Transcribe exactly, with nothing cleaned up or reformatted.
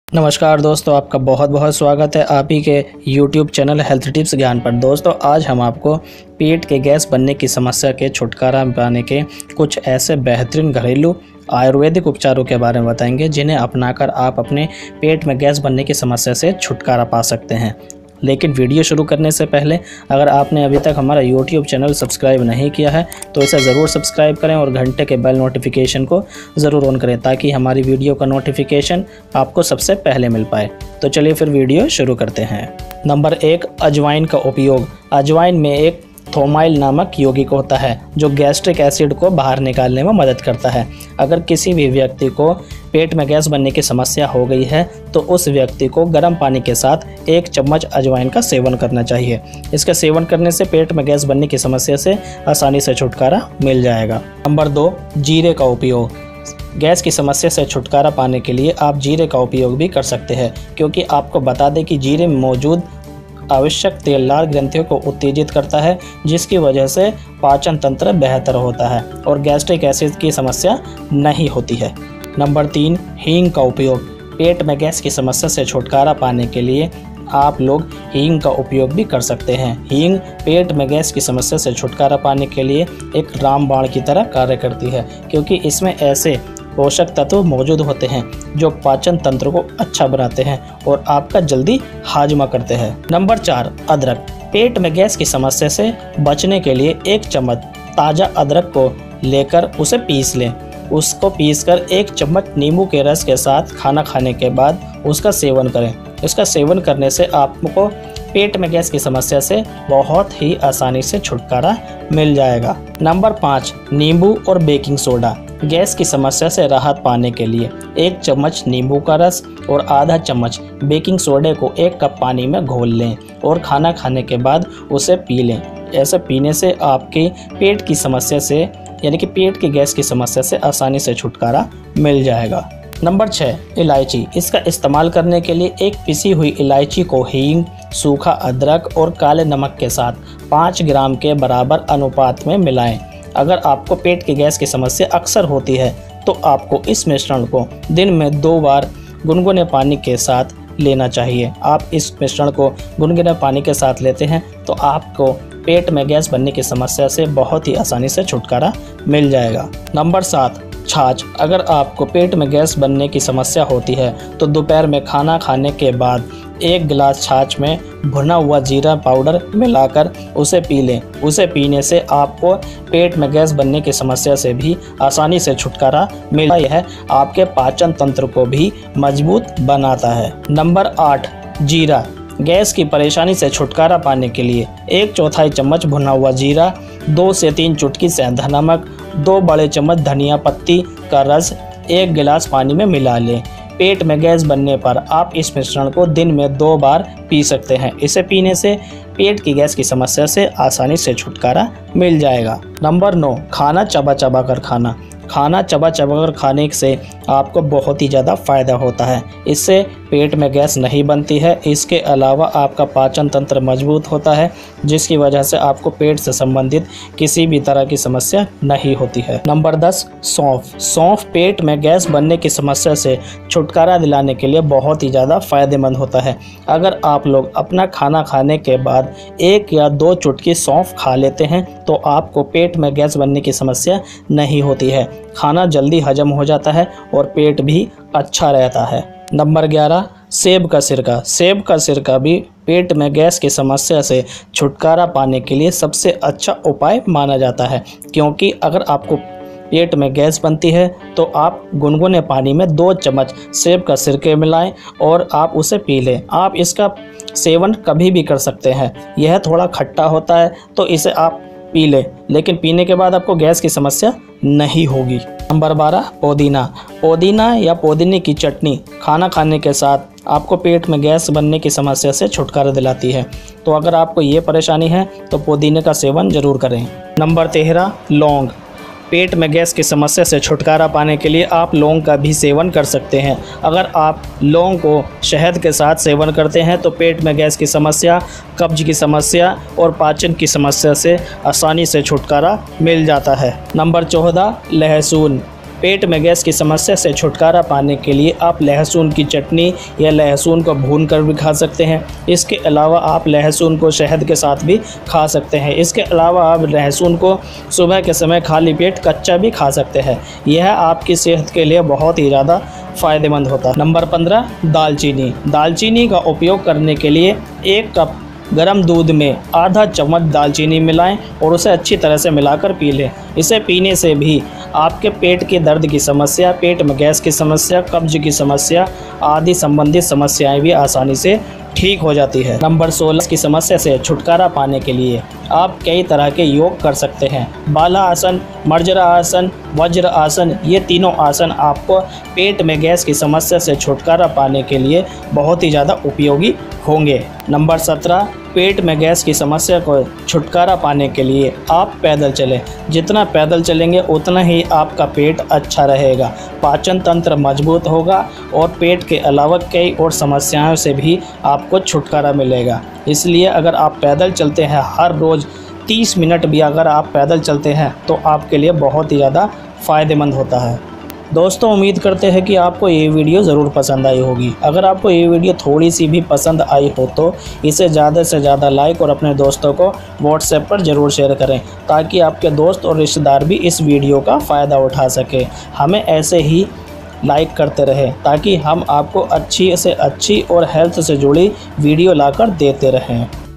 नमस्कार दोस्तों, आपका बहुत बहुत स्वागत है आप ही के यूट्यूब चैनल हेल्थ टिप्स ज्ञान पर। दोस्तों आज हम आपको पेट के गैस बनने की समस्या के छुटकारा पाने के कुछ ऐसे बेहतरीन घरेलू आयुर्वेदिक उपचारों के बारे में बताएंगे जिन्हें अपनाकर आप अपने पेट में गैस बनने की समस्या से छुटकारा पा सकते हैं। लेकिन वीडियो शुरू करने से पहले अगर आपने अभी तक हमारा यूट्यूब चैनल सब्सक्राइब नहीं किया है तो इसे ज़रूर सब्सक्राइब करें और घंटे के बेल नोटिफिकेशन को ज़रूर ऑन करें ताकि हमारी वीडियो का नोटिफिकेशन आपको सबसे पहले मिल पाए। तो चलिए फिर वीडियो शुरू करते हैं। नंबर एक, अजवाइन का उपयोग। अजवाइन में एक थोमाइल नामक यौगिक होता है जो गैस्ट्रिक एसिड को बाहर निकालने में मदद करता है। अगर किसी भी व्यक्ति को पेट में गैस बनने की समस्या हो गई है तो उस व्यक्ति को गर्म पानी के साथ एक चम्मच अजवाइन का सेवन करना चाहिए। इसका सेवन करने से पेट में गैस बनने की समस्या से आसानी से छुटकारा मिल जाएगा। नंबर दो, जीरे का उपयोग। गैस की समस्या से छुटकारा पाने के लिए आप जीरे का उपयोग भी कर सकते हैं, क्योंकि आपको बता दें कि जीरे में मौजूद आवश्यक तेलदार ग्रंथियों को उत्तेजित करता है, जिसकी वजह से पाचन तंत्र बेहतर होता है और गैस्ट्रिक एसिड की समस्या नहीं होती है। नंबर तीन, हींग का उपयोग। पेट में गैस की समस्या से छुटकारा पाने के लिए आप लोग हींग का उपयोग भी कर सकते हैं। हींग पेट में गैस की समस्या से छुटकारा पाने के लिए एक रामबाण की तरह कार्य करती है, क्योंकि इसमें ऐसे पोषक तत्व मौजूद होते हैं जो पाचन तंत्र को अच्छा बनाते हैं और आपका जल्दी हाजमा करते हैं। नंबर चार, अदरक। पेट में गैस की समस्या से बचने के लिए एक चम्मच ताज़ा अदरक को लेकर उसे पीस लें। उसको पीसकर एक चम्मच नींबू के रस के साथ खाना खाने के बाद उसका सेवन करें। इसका सेवन करने से आपको पेट में गैस की समस्या से बहुत ही आसानी से छुटकारा मिल जाएगा। नंबर पाँच, नींबू और बेकिंग सोडा। गैस की समस्या से राहत पाने के लिए एक चम्मच नींबू का रस और आधा चम्मच बेकिंग सोडे को एक कप पानी में घोल लें और खाना खाने के बाद उसे पी लें। ऐसे पीने से आपके पेट की समस्या से यानी कि पेट की गैस की समस्या से आसानी से छुटकारा मिल जाएगा। नंबर छः, इलायची। इसका इस्तेमाल करने के लिए एक पिसी हुई इलायची को हींग, सूखा अदरक और काले नमक के साथ पाँच ग्राम के बराबर अनुपात में मिलाएं। अगर आपको पेट की गैस की समस्या अक्सर होती है तो आपको इस मिश्रण को दिन में दो बार गुनगुने पानी के साथ लेना चाहिए। आप इस मिश्रण को गुनगुने पानी के साथ लेते हैं तो आपको पेट में गैस बनने की समस्या से बहुत ही आसानी से छुटकारा मिल जाएगा। नंबर सात, छाछ। अगर आपको पेट में गैस बनने की समस्या होती है तो दोपहर में खाना खाने के बाद एक गिलास छाछ में भुना हुआ जीरा पाउडर मिलाकर उसे पी लें। उसे पीने से आपको पेट में गैस बनने की समस्या से भी आसानी से छुटकारा मिलता है। यह आपके पाचन तंत्र को भी मजबूत बनाता है। नंबर आठ, जीरा। गैस की परेशानी से छुटकारा पाने के लिए एक चौथाई चम्मच भुना हुआ जीरा, दो से तीन चुटकी सेंधा नमक, दो बड़े चम्मच धनिया पत्ती का रस एक गिलास पानी में मिला लें। पेट में गैस बनने पर आप इस मिश्रण को दिन में दो बार पी सकते हैं। इसे पीने से पेट की गैस की समस्या से आसानी से छुटकारा मिल जाएगा। नंबर नौ, खाना चबा चबा कर खाना। खाना चबा चबा कर खाने से आपको बहुत ही ज़्यादा फ़ायदा होता है। इससे पेट में गैस नहीं बनती है। इसके अलावा आपका पाचन तंत्र मजबूत होता है, जिसकी वजह से आपको पेट से संबंधित किसी भी तरह की समस्या नहीं होती है। नंबर दस, सौंफ। सौंफ पेट में गैस बनने की समस्या से छुटकारा दिलाने के लिए बहुत ही ज़्यादा फ़ायदेमंद होता है। अगर आप लोग अपना खाना खाने के बाद एक या दो चुटकी सौंफ खा लेते हैं तो आपको पेट में गैस बनने की समस्या नहीं होती है। खाना जल्दी हजम हो जाता है और पेट भी अच्छा रहता है। नंबर ग्यारह, सेब का सिरका। सेब का सिरका भी पेट में गैस की समस्या से छुटकारा पाने के लिए सबसे अच्छा उपाय माना जाता है, क्योंकि अगर आपको पेट में गैस बनती है तो आप गुनगुने पानी में दो चम्मच सेब का सिरके मिलाएं और आप उसे पी लें। आप इसका सेवन कभी भी कर सकते हैं। यह थोड़ा खट्टा होता है तो इसे आप पी लें, लेकिन पीने के बाद आपको गैस की समस्या नहीं होगी। नंबर बारह, पुदीना। पुदीना या पुदीने की चटनी खाना खाने के साथ आपको पेट में गैस बनने की समस्या से छुटकारा दिलाती है। तो अगर आपको ये परेशानी है तो पुदीने का सेवन जरूर करें। नंबर तेरह, लौंग। पेट में गैस की समस्या से छुटकारा पाने के लिए आप लौंग का भी सेवन कर सकते हैं। अगर आप लौंग को शहद के साथ सेवन करते हैं तो पेट में गैस की समस्या, कब्ज की समस्या और पाचन की समस्या से आसानी से छुटकारा मिल जाता है। नंबर चौदह, लहसुन। पेट में गैस की समस्या से छुटकारा पाने के लिए आप लहसुन की चटनी या लहसुन को भूनकर भी खा सकते हैं। इसके अलावा आप लहसुन को शहद के साथ भी खा सकते हैं। इसके अलावा आप लहसुन को सुबह के समय खाली पेट कच्चा भी खा सकते हैं। यह आपकी सेहत के लिए बहुत ही ज़्यादा फ़ायदेमंद होता है। नंबर पंद्रह, दालचीनी। दालचीनी का उपयोग करने के लिए एक कप गर्म दूध में आधा चम्मच दालचीनी मिलाएं और उसे अच्छी तरह से मिलाकर पी लें। इसे पीने से भी आपके पेट के दर्द की समस्या, पेट में गैस की समस्या, कब्ज की समस्या आदि संबंधित समस्याएं भी आसानी से ठीक हो जाती है। नंबर सोलह, की समस्या से छुटकारा पाने के लिए आप कई तरह के योग कर सकते हैं। बाला आसन, मर्जरा आसन, वज्र आसन, ये तीनों आसन आपको पेट में गैस की समस्या से छुटकारा पाने के लिए बहुत ही ज़्यादा उपयोगी होंगे। नंबर सत्रह, पेट में गैस की समस्या को छुटकारा पाने के लिए आप पैदल चलें। जितना पैदल चलेंगे उतना ही आपका पेट अच्छा रहेगा, पाचन तंत्र मजबूत होगा और पेट के अलावा कई और समस्याओं से भी आपको छुटकारा मिलेगा। इसलिए अगर आप पैदल चलते हैं, हर रोज़ तीस मिनट भी अगर आप पैदल चलते हैं तो आपके लिए बहुत ही ज़्यादा फ़ायदेमंद होता है। दोस्तों, उम्मीद करते हैं कि आपको ये वीडियो ज़रूर पसंद आई होगी। अगर आपको ये वीडियो थोड़ी सी भी पसंद आई हो तो इसे ज़्यादा से ज़्यादा लाइक और अपने दोस्तों को व्हाट्सएप पर ज़रूर शेयर करें, ताकि आपके दोस्त और रिश्तेदार भी इस वीडियो का फ़ायदा उठा सकें। हमें ऐसे ही लाइक करते रहें ताकि हम आपको अच्छी से अच्छी और हेल्थ से जुड़ी वीडियो लाकर देते रहें।